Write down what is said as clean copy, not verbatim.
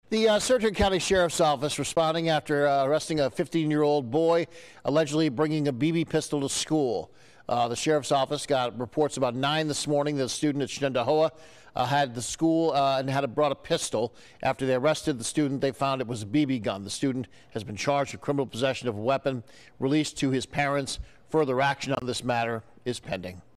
The Saratoga County Sheriff's Office responding after arresting a 15-year-old boy allegedly bringing a BB pistol to school. The Sheriff's Office got reports about 9 this morning that a student at Shenendehowa had the school and had brought a pistol. After they arrested the student, they found it was a BB gun. The student has been charged with criminal possession of a weapon, released to his parents. Further action on this matter is pending.